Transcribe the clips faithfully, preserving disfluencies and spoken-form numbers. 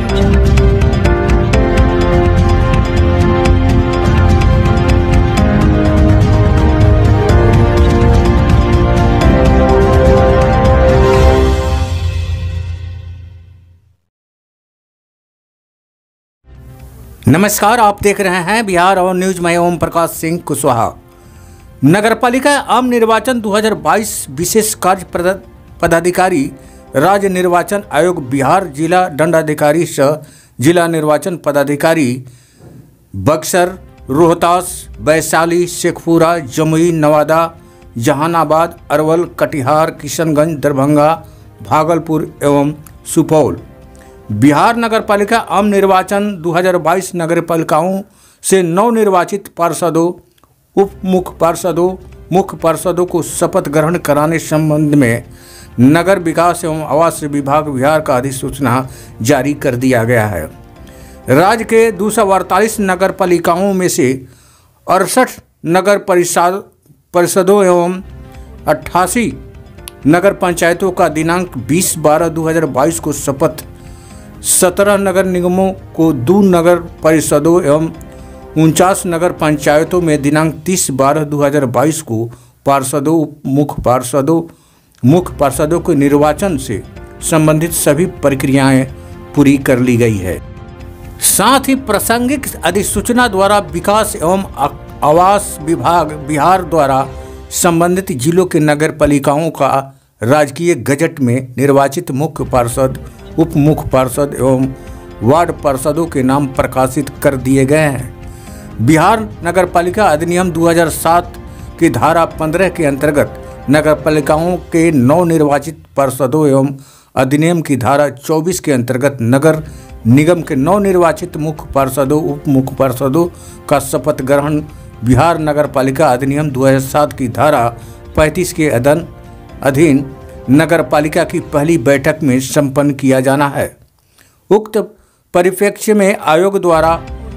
नमस्कार, आप देख रहे हैं बिहार और न्यूज। मैं ओम प्रकाश सिंह कुशवाहा। नगरपालिका आम निर्वाचन दो हज़ार बाईस विशेष कार्य पदाधिकारी राज्य निर्वाचन आयोग बिहार, जिला दंडाधिकारी सह जिला निर्वाचन पदाधिकारी बक्सर, रोहतास, वैशाली, शेखपुरा, जमुई, नवादा, जहानाबाद, अरवल, कटिहार, किशनगंज, दरभंगा, भागलपुर एवं सुपौल। बिहार नगरपालिका आम निर्वाचन दो हज़ार बाईस नगरपालिकाओं से नवनिर्वाचित पार्षदों, उप मुख्य पार्षदों, मुख्य पार्षदों को शपथ ग्रहण कराने संबंध में नगर विकास एवं आवास विभाग बिहार का अधिसूचना जारी कर दिया गया है। राज्य के दो सौ अड़तालीस नगरपालिकाओं में से अड़सठ नगर परिषद परिषदों एवं अट्ठासी नगर पंचायतों का दिनांक बीस बारह दो हज़ार बाईस को शपथ, सत्रह नगर निगमों को दो नगर परिषदों एवं उनचास नगर पंचायतों में दिनांक तीस बारह दो हज़ार बाईस को पार्षदों, उप मुख्य पार्षदों, मुख्य पार्षदों के निर्वाचन से संबंधित सभी प्रक्रियाएं पूरी कर ली गई है। साथ ही प्रासंगिक अधिसूचना द्वारा विकास एवं आवास विभाग बिहार द्वारा संबंधित जिलों के नगर पालिकाओं का राजकीय गजट में निर्वाचित मुख्य पार्षद, उप मुख्य पार्षद एवं वार्ड पार्षदों के नाम प्रकाशित कर दिए गए हैं। बिहार नगरपालिका अधिनियम दो हज़ार सात की धारा पंद्रह के अंतर्गत नगरपालिकाओं के नवनिर्वाचित पार्षदों एवं अधिनियम की धारा चौबीस के अंतर्गत नगर निगम के नवनिर्वाचित मुख्य पार्षदों, उप मुख्य पार्षदों का शपथ ग्रहण बिहार नगरपालिका अधिनियम दो हज़ार सात की धारा पैंतीस के अधीन नगरपालिका की पहली बैठक में संपन्न किया जाना है। उक्त परिप्रेक्ष्य में आयोग द्वारा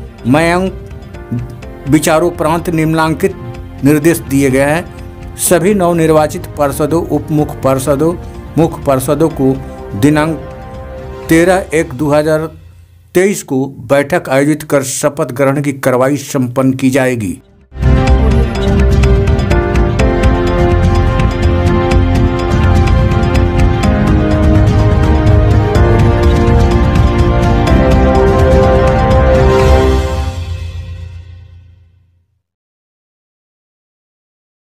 मयंक विचारोपरांत निम्नलिखित निर्देश दिए गए हैं। सभी नवनिर्वाचित पार्षदों, उप मुख्य पार्षदों, मुख्य पार्षदों को दिनांक तेरह एक दो हज़ार तेईस को बैठक आयोजित कर शपथ ग्रहण की कार्रवाई संपन्न की जाएगी।